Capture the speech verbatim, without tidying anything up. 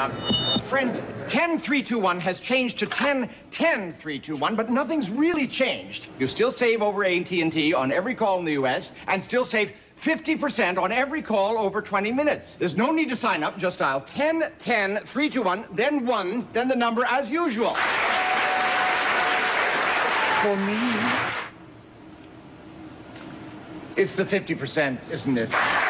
Uh, friends, ten three two one has changed to ten ten three two one, but nothing's really changed. You still save over A T and T on every call in the U S and still save fifty percent on every call over twenty minutes. There's no need to sign up. Just dial ten ten three two one, then one, then the number as usual. For me, it's the fifty percent, isn't it?